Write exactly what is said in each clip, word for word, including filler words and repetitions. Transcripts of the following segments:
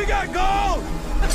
We got gold!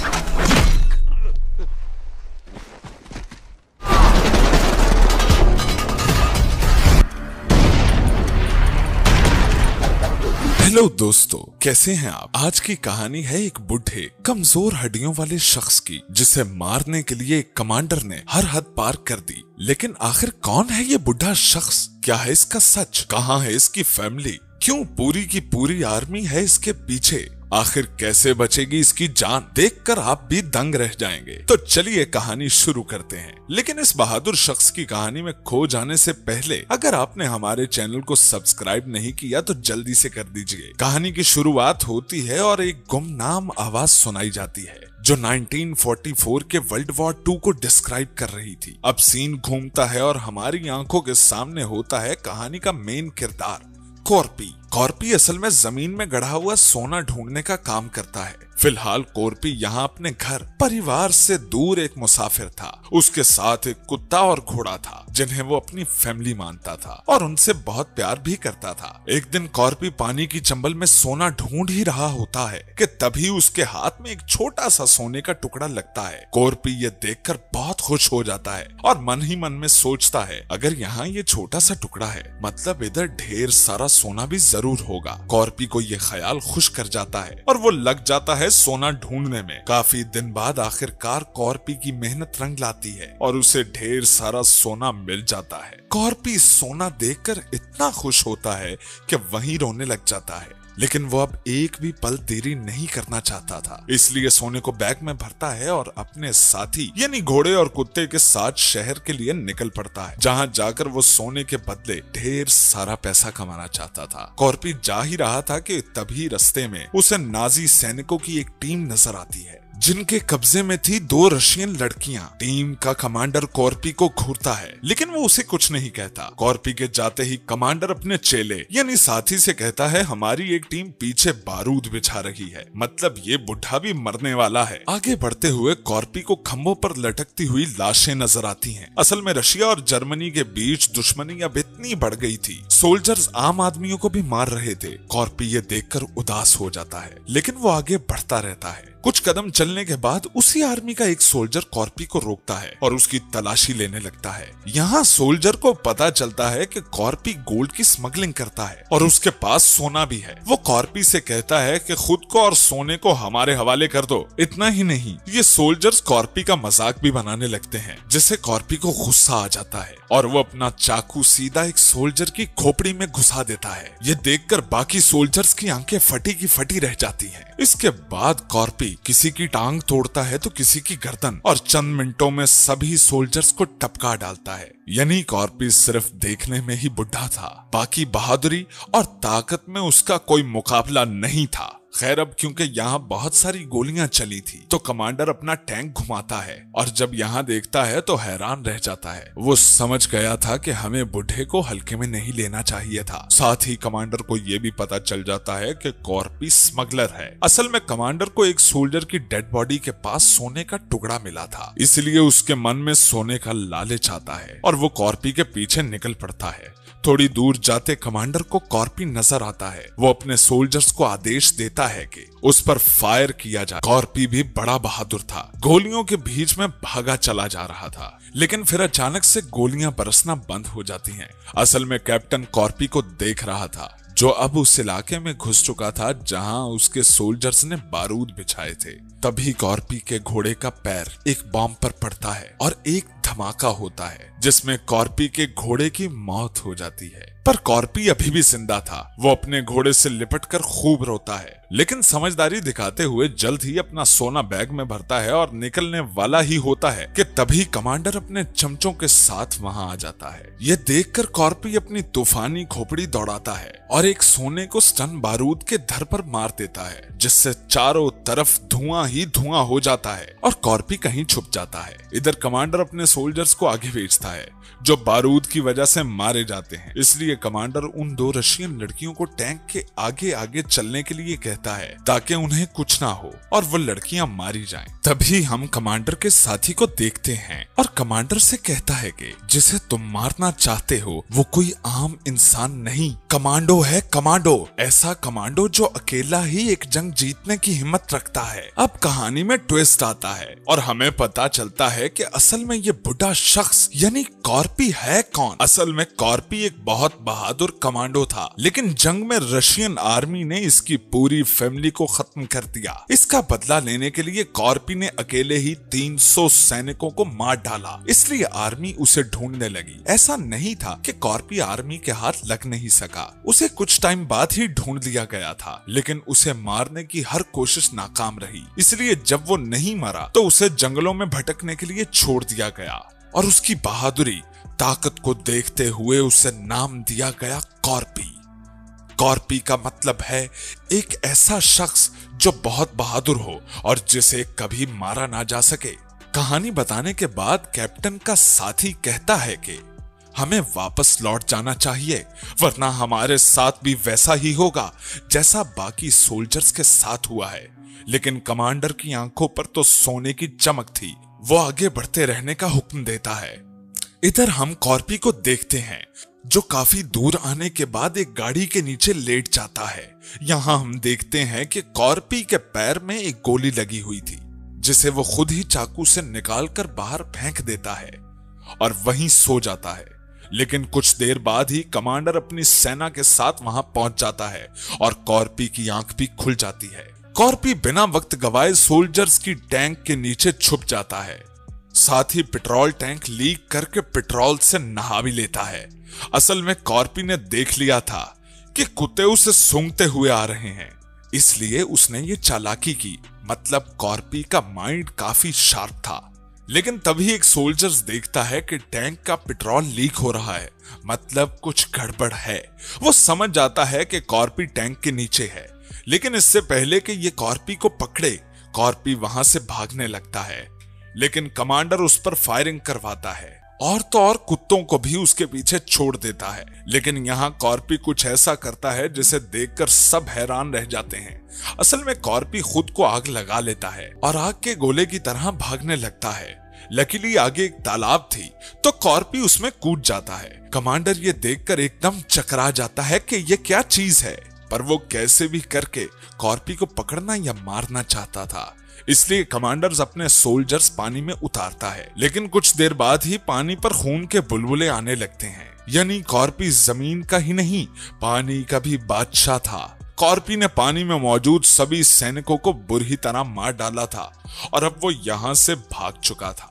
Hello दोस्तों, कैसे हैं आप। आज की कहानी है एक बूढ़े कमजोर हड्डियों वाले शख्स की, जिसे मारने के लिए एक कमांडर ने हर हद पार कर दी। लेकिन आखिर कौन है ये बुढ़ा शख्स, क्या है इसका सच, कहाँ है इसकी फैमिली, क्यों पूरी की पूरी आर्मी है इसके पीछे, आखिर कैसे बचेगी इसकी जान, देखकर आप भी दंग रह जाएंगे। तो चलिए कहानी शुरू करते हैं। लेकिन इस बहादुर शख्स की कहानी में खो जाने से पहले अगर आपने हमारे चैनल को सब्सक्राइब नहीं किया तो जल्दी से कर दीजिए। कहानी की शुरुआत होती है और एक गुमनाम आवाज सुनाई जाती है जो नाइनटीन फोर्टी फोर के वर्ल्ड वॉर टू को डिस्क्राइब कर रही थी। अब सीन घूमता है और हमारी आंखों के सामने होता है कहानी का मेन किरदार कॉर्पी। कॉर्पी असल में जमीन में गढ़ा हुआ सोना ढूंढने का काम करता है। फिलहाल कॉर्पी यहाँ अपने घर परिवार से दूर एक मुसाफिर था। उसके साथ एक कुत्ता और घोड़ा था जिन्हें वो अपनी फैमिली मानता था और उनसे बहुत प्यार भी करता था। एक दिन कॉर्पी पानी की चंबल में सोना ढूंढ ही रहा होता है कि तभी उसके हाथ में एक छोटा सा सोने का टुकड़ा लगता है। कॉर्पी ये देखकर बहुत खुश हो जाता है और मन ही मन में सोचता है, अगर यहाँ ये छोटा सा टुकड़ा है मतलब इधर ढेर सारा सोना भी जरूर होगा। कॉर्पी को ये ख्याल खुश कर जाता है और वो लग जाता है सोना ढूंढने में। काफी दिन बाद आखिरकार कॉर्पी की मेहनत रंग लाती है और उसे ढेर सारा सोना मिल जाता है। कॉर्पी सोना देखकर इतना खुश होता है कि वहीं रोने लग जाता है। लेकिन वो अब एक भी पल देरी नहीं करना चाहता था, इसलिए सोने को बैग में भरता है और अपने साथी यानी घोड़े और कुत्ते के साथ शहर के लिए निकल पड़ता है, जहां जाकर वो सोने के बदले ढेर सारा पैसा कमाना चाहता था। कॉर्पी जा ही रहा था कि तभी रास्ते में उसे नाजी सैनिकों की एक टीम नजर आती है जिनके कब्जे में थी दो रशियन लड़कियां। टीम का कमांडर कॉर्पी को घूरता है लेकिन वो उसे कुछ नहीं कहता। कॉर्पी के जाते ही कमांडर अपने चेले यानी साथी से कहता है, हमारी एक टीम पीछे बारूद बिछा रही है, मतलब ये बुढ़ा भी मरने वाला है। आगे बढ़ते हुए कॉर्पी को खंभों पर लटकती हुई लाशें नजर आती हैं। असल में रशिया और जर्मनी के बीच दुश्मनी अब इतनी बढ़ गई थी, सोल्जर्स आम आदमियों को भी मार रहे थे। कॉर्पी ये देखकर उदास हो जाता है लेकिन वो आगे बढ़ता रहता है। कुछ कदम चलने के बाद उसी आर्मी का एक सोल्जर कॉर्पी को रोकता है और उसकी तलाशी लेने लगता है। यहाँ सोल्जर को पता चलता है कि कॉर्पी गोल्ड की स्मगलिंग करता है और उसके पास सोना भी है। वो कॉर्पी से कहता है कि खुद को और सोने को हमारे हवाले कर दो। इतना ही नहीं, ये सोल्जर्स कॉर्पी का मजाक भी बनाने लगते हैं, जिससे कॉर्पी को गुस्सा आ जाता है और वो अपना चाकू सीधा एक सोल्जर की खोपड़ी में घुसा देता है। ये देखकर बाकी सोल्जर्स की आंखें फटी की फटी रह जाती हैं। इसके बाद कॉर्पी किसी की टांग तोड़ता है तो किसी की गर्दन और चंद मिनटों में सभी सोल्जर्स को टपका डालता है। यानी कॉर्पी सिर्फ देखने में ही बुढ़ा था, बाकी बहादुरी और ताकत में उसका कोई मुकाबला नहीं था। खैर अब क्योंकि यहाँ बहुत सारी गोलियां चली थी तो कमांडर अपना टैंक घुमाता है और जब यहाँ देखता है तो हैरान रह जाता है। वो समझ गया था कि हमें बुढ़े को हल्के में नहीं लेना चाहिए था। साथ ही कमांडर को ये भी पता चल जाता है कि कॉर्पी स्मगलर है। असल में कमांडर को एक सोल्जर की डेड बॉडी के पास सोने का टुकड़ा मिला था, इसलिए उसके मन में सोने का लालच आता है और वो कॉर्पी के पीछे निकल पड़ता है। थोड़ी दूर जाते कमांडर को कॉर्पी नजर आता है। वो अपने सोल्जर्स को आदेश देता है कि उस पर फायर किया जाए। कॉर्पी भी बड़ा बहादुर था, गोलियों के बीच में भागा चला जा रहा था, लेकिन फिर अचानक से गोलियां बरसना बंद हो जाती हैं। असल में कैप्टन कॉर्पी को देख रहा था जो अब उस इलाके में घुस चुका था जहां उसके सोल्जर्स ने बारूद बिछाए थे। तभी कॉर्पी के घोड़े का पैर एक बॉम्ब पर पड़ता है और एक धमाका होता है जिसमें कॉर्पी के घोड़े की मौत हो जाती है। पर कॉर्पी अभी भी जिंदा था। वो अपने घोड़े से लिपटकर खूब रोता है, लेकिन समझदारी दिखाते हुए जल्द ही अपना सोना बैग में भरता है और निकलने वाला ही होता है कि तभी कमांडर अपने चमचों के साथ वहां आ जाता है। ये देखकर कॉर्पी अपनी तूफानी खोपड़ी दौड़ाता है और एक सोने को स्टन बारूद के धर पर मार देता है, जिससे चारों तरफ धुआं ही धुआं हो जाता है और कॉर्पी कहीं छुप जाता है। इधर कमांडर अपने सोल्जर्स को आगे भेजता है जो बारूद की वजह से मारे जाते हैं। इसलिए कमांडर उन दो रशियन लड़कियों को टैंक के आगे आगे चलने के लिए कहता है ताकि उन्हें कुछ ना हो और वो लड़कियां मारी जाएं। तभी हम कमांडर के साथी को देखते हैं और कमांडर से कहता है कि जिसे तुम मारना चाहते हो वो कोई आम इंसान नहीं, कमांडो है, कमांडो। ऐसा कमांडो जो अकेला ही एक जंग जीतने की हिम्मत रखता है। अब कहानी में ट्विस्ट आता है और हमें पता चलता है कि असल में ये बुढ़ा शख्स यानी कॉर्पी है कौन। असल में कॉर्पी एक बहुत बहादुर कमांडो था, लेकिन जंग में रशियन आर्मी ने इसकी पूरी फैमिली को खत्म कर दिया। इसका बदला लेने के लिए कॉर्पी ने अकेले ही तीन सौ सैनिकों को मार डाला, इसलिए आर्मी उसे ढूंढने लगी। ऐसा नहीं था कि कॉर्पी आर्मी के हाथ लग नहीं सका, उसे कुछ टाइम बाद ही ढूंढ लिया गया था, लेकिन उसे मारने की हर कोशिश नाकाम रही। इसलिए जब वो नहीं मरा तो उसे जंगलों में भटकने के लिए छोड़ दिया गया और उसकी बहादुरी ताकत को देखते हुए उसे नाम दिया गया कॉर्पी। कॉर्पी का मतलब है एक ऐसा शख्स जो बहुत बहादुर हो और जिसे कभी मारा ना जा सके। कहानी बताने के बाद कैप्टन का साथी कहता है कि हमें वापस लौट जाना चाहिए, वरना हमारे साथ भी वैसा ही होगा जैसा बाकी सोल्जर्स के साथ हुआ है। लेकिन कमांडर की आंखों पर तो सोने की चमक थी। वो आगे बढ़ते रहने का हुक्म देता है। इधर हम कॉर्पी को देखते हैं जो काफी दूर आने के बाद एक गाड़ी के नीचे लेट जाता है। यहाँ हम देखते हैं कि कॉर्पी के पैर में एक गोली लगी हुई थी जिसे वो खुद ही चाकू से निकालकर बाहर फेंक देता है और वहीं सो जाता है। लेकिन कुछ देर बाद ही कमांडर अपनी सेना के साथ वहां पहुंच जाता है और कॉर्पी की आंख भी खुल जाती है। कॉर्पी बिना वक्त गवाए सोल्जर्स की टैंक के नीचे छुप जाता है। साथ ही पेट्रोल टैंक लीक करके पेट्रोल से नहा भी लेता है। असल में कॉर्पी ने देख लिया था कि कुत्ते उसे सूंघते हुए आ रहे हैं, इसलिए उसने ये चालाकी की। मतलब कॉर्पी का माइंड काफी शार्प था। लेकिन तभी एक सोल्जर्स देखता है कि टैंक का पेट्रोल लीक हो रहा है, मतलब कुछ गड़बड़ है। वो समझ जाता है कि कॉर्पी टैंक के नीचे है, लेकिन इससे पहले कि ये कॉर्पी को पकड़े, कॉर्पी वहां से भागने लगता है। लेकिन कमांडर उस पर फायरिंग करवाता है और तो और कुत्तों को भी उसके पीछे छोड़ देता है। लेकिन यहाँ कॉर्पी कुछ ऐसा करता है जिसे देखकर सब हैरान रह जाते हैं। असल में कॉर्पी खुद को आग लगा लेता है और आग के गोले की तरह भागने लगता है। लकीली आगे एक तालाब थी तो कॉर्पी उसमें कूद जाता है। कमांडर ये देखकर एकदम चकरा जाता है कि ये क्या चीज है, पर वो कैसे भी करके कॉर्पी को पकड़ना या मारना चाहता था। इसलिए कमांडर्स अपने सोल्जर्स पानी में उतारता है। लेकिन कुछ देर बाद ही पानी पर खून के बुलबुले आने लगते हैं। यानी कॉर्पी जमीन का ही नहीं, पानी का भी बादशाह था। कॉर्पी ने पानी में मौजूद सभी सैनिकों को बुरी तरह मार डाला था और अब वो यहाँ से भाग चुका था।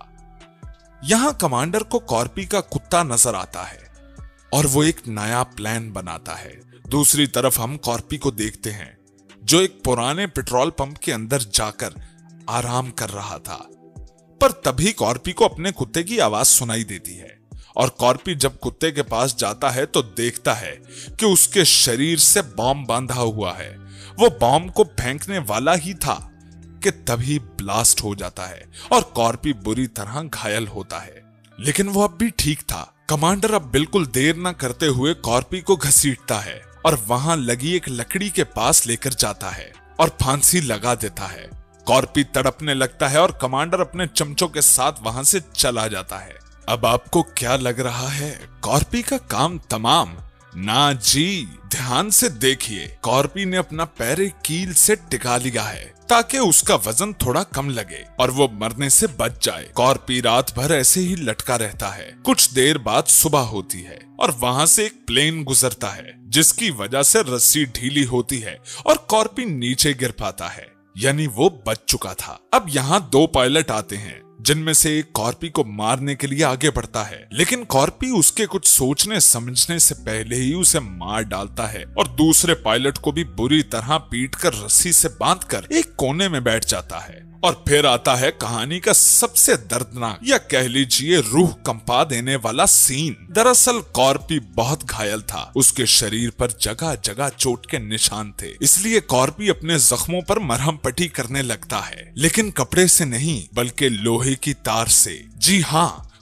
यहाँ कमांडर को कॉर्पी का कुत्ता नजर आता है और वो एक नया प्लान बनाता है। दूसरी तरफ हम कॉर्पी को देखते हैं जो एक पुराने पेट्रोल पंप के अंदर जाकर आराम कर रहा था। पर तभी कॉर्पी को अपने कुत्ते की आवाज सुनाई देती है और कॉर्पी जब कुत्ते के पास जाता है तो देखता है कि उसके शरीर से बॉम्ब बांधा हुआ है। वो बॉम्ब को फेंकने वाला ही था कि तभी ब्लास्ट हो जाता है और कॉर्पी बुरी तरह घायल होता है। लेकिन वो अब भी ठीक था। कमांडर अब बिल्कुल देर न करते हुए कॉर्पी को घसीटता है और वहां लगी एक लकड़ी के पास लेकर जाता है और फांसी लगा देता है। कॉर्पी तड़पने लगता है और कमांडर अपने चमचों के साथ वहां से चला जाता है। अब आपको क्या लग रहा है, कॉर्पी का काम तमाम? ना जी, ध्यान से देखिए। कॉर्पी ने अपना पैर एक कील से टिका लिया है ताकि उसका वजन थोड़ा कम लगे और वो मरने से बच जाए। कॉर्पी रात भर ऐसे ही लटका रहता है। कुछ देर बाद सुबह होती है और वहां से एक प्लेन गुजरता है जिसकी वजह से रस्सी ढीली होती है और कॉर्पी नीचे गिर पाता है। यानी वो बच चुका था। अब यहाँ दो पायलट आते हैं जिनमें से एक कॉर्पी को मारने के लिए आगे बढ़ता है, लेकिन कॉर्पी उसके कुछ सोचने समझने से पहले ही उसे मार डालता है और दूसरे पायलट को भी बुरी तरह पीटकर रस्सी से बांधकर एक कोने में बैठ जाता है। और फिर आता है कहानी का सबसे दर्दनाक या कह लीजिए रूह कंपा देने वाला सीन। दरअसल कॉर्पी बहुत घायल था। उसके शरीर पर जगह जगह चोट के निशान थे, इसलिए कॉर्पी अपने जख्मों पर मरहम पट्टी करने लगता है, लेकिन कपड़े से नहीं बल्कि लोहे की तार से। जी हाँ,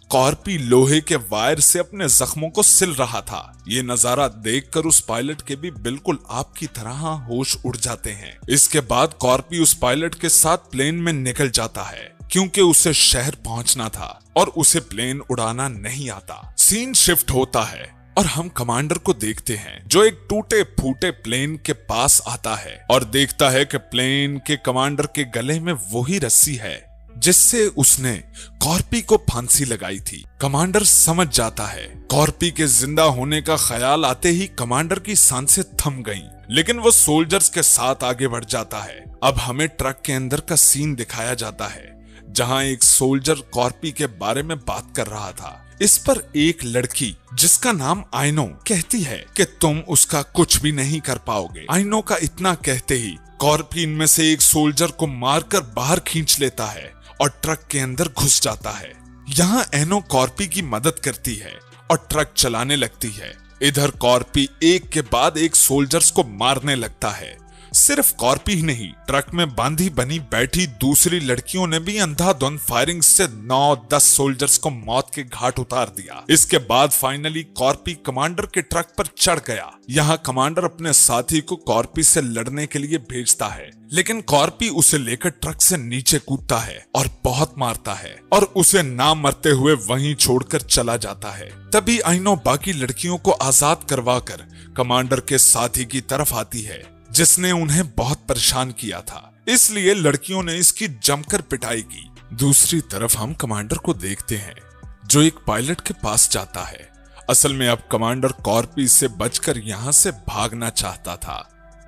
कॉर्पी लोहे के वायर से अपने जख्मों को सिल रहा था। ये नजारा देखकर उस पायलट के भी बिल्कुल आपकी तरह होश उड़ जाते हैं। इसके बाद कॉर्पी उस पायलट के साथ प्लेन में निकल जाता है, क्योंकि उसे शहर पहुंचना था और उसे प्लेन उड़ाना नहीं आता। सीन शिफ्ट होता है और हम कमांडर को देखते हैं, जो एक टूटे फूटे प्लेन के पास आता है और देखता है कि प्लेन के कमांडर के गले में वही रस्सी है जिससे उसने कॉर्पी को फांसी लगाई थी। कमांडर समझ जाता है। कॉर्पी के जिंदा होने का ख्याल आते ही कमांडर की सांसें थम गईं, लेकिन वो सोल्जर्स के साथ आगे बढ़ जाता है। अब हमें ट्रक के अंदर का सीन दिखाया जाता है, जहां एक सोल्जर कॉर्पी के बारे में बात कर रहा था। इस पर एक लड़की जिसका नाम आइनो कहती है कि तुम उसका कुछ भी नहीं कर पाओगे। आइनो का इतना कहते ही कॉर्पी इनमें से एक सोल्जर को मारकर बाहर खींच लेता है और ट्रक के अंदर घुस जाता है। यहाँ एनो कॉर्पी की मदद करती है और ट्रक चलाने लगती है। इधर कॉर्पी एक के बाद एक सोल्जर्स को मारने लगता है। सिर्फ कॉर्पी ही नहीं, ट्रक में बांधी बनी बैठी दूसरी लड़कियों ने भी अंधाधुंध फायरिंग से नौ दस सोल्जर्स को मौत के घाट उतार दिया। इसके बाद फाइनली कॉर्पी कमांडर के ट्रक पर चढ़ गया। यहाँ कमांडर अपने साथी को कॉर्पी से लड़ने के लिए भेजता है, लेकिन कॉर्पी उसे लेकर ट्रक से नीचे कूदता है और बहुत मारता है और उसे ना मरते हुए वहीं छोड़कर चला जाता है। तभी आइनो बाकी लड़कियों को आजाद करवाकर कमांडर के साथी की तरफ आती है, जिसने उन्हें बहुत परेशान किया था। इसलिए लड़कियों ने इसकी जमकर पिटाई की। दूसरी तरफ हम कमांडर को देखते हैं, जो एक पायलट के पास जाता है। असल में अब कमांडर कॉर्पी से बचकर यहाँ से भागना चाहता था।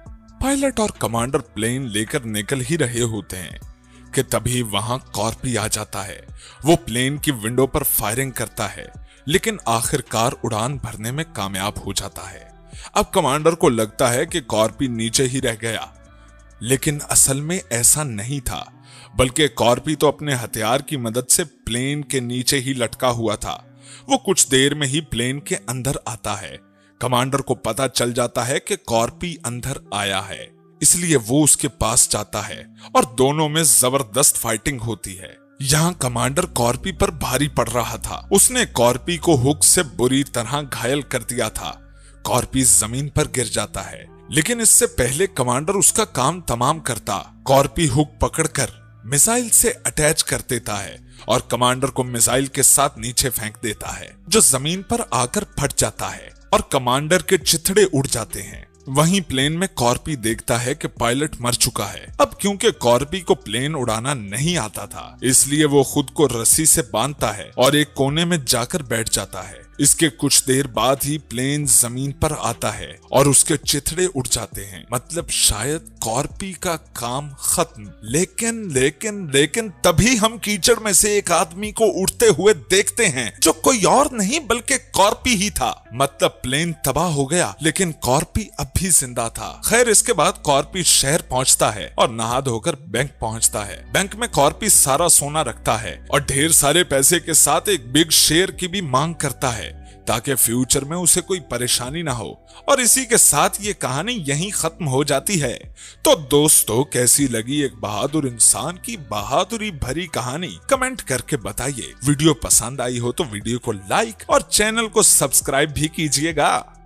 पायलट और कमांडर प्लेन लेकर निकल ही रहे होते हैं कि तभी वहां कॉर्पी आ जाता है। वो प्लेन की विंडो पर फायरिंग करता है, लेकिन आखिरकार उड़ान भरने में कामयाब हो जाता है। अब कमांडर को लगता है कि कॉर्पी नीचे ही रह गया, लेकिन असल में ऐसा नहीं था, बल्कि कॉर्पी तो अपने हथियार की मदद से प्लेन के नीचे ही लटका हुआ था। वो कुछ देर में ही प्लेन के अंदर आता है। कमांडर को पता चल जाता है कि कॉर्पी अंदर आया है, इसलिए वो उसके पास जाता है और दोनों में जबरदस्त फाइटिंग होती है। यहाँ कमांडर कॉर्पी पर भारी पड़ रहा था। उसने कॉर्पी को हुक से बुरी तरह घायल कर दिया था। कॉर्पी जमीन पर गिर जाता है, लेकिन इससे पहले कमांडर उसका काम तमाम करता। कॉर्पी हुक पकड़कर मिसाइल से अटैच कर देता है और कमांडर को मिसाइल के साथ नीचे फेंक देता है, जो जमीन पर आकर फट जाता है और कमांडर के चिथड़े उड़ जाते हैं। वहीं प्लेन में कॉर्पी देखता है कि पायलट मर चुका है। अब क्योंकि कॉर्पी को प्लेन उड़ाना नहीं आता था, इसलिए वो खुद को रस्सी से बांधता है और एक कोने में जाकर बैठ जाता है। इसके कुछ देर बाद ही प्लेन जमीन पर आता है और उसके चिथड़े उड़ जाते हैं। मतलब शायद कॉर्पी का काम खत्म। लेकिन लेकिन लेकिन तभी हम कीचड़ में से एक आदमी को उड़ते हुए देखते हैं, जो कोई और नहीं बल्कि कॉर्पी ही था। मतलब प्लेन तबाह हो गया, लेकिन कॉर्पी अब भी जिंदा था। खैर, इसके बाद कॉर्पी शहर पहुंचता है और नहा धोकर बैंक पहुंचता है। बैंक में कॉर्पी सारा सोना रखता है और ढेर सारे पैसे के साथ एक बिग शेयर की भी मांग करता है, ताकि फ्यूचर में उसे कोई परेशानी ना हो। और इसी के साथ ये कहानी यहीं खत्म हो जाती है। तो दोस्तों, कैसी लगी एक बहादुर इंसान की बहादुरी भरी कहानी? कमेंट करके बताइए। वीडियो पसंद आई हो तो वीडियो को लाइक और चैनल को सब्सक्राइब भी कीजिएगा।